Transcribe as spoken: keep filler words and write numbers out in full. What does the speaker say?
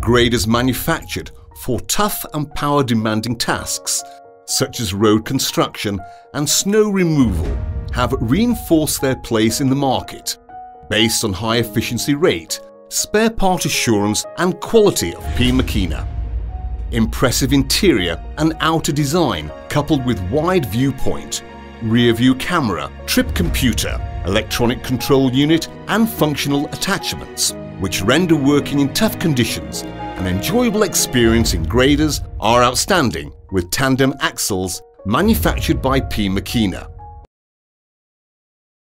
graders manufactured for tough and power-demanding tasks, such as road construction and snow removal, have reinforced their place in the market based on high efficiency rate, spare part assurance and quality of P Makina. Impressive interior and outer design coupled with wide viewpoint, rear view camera, trip computer, electronic control unit and functional attachments, which render working in tough conditions an enjoyable experience in graders, are outstanding with tandem axles manufactured by P Makina.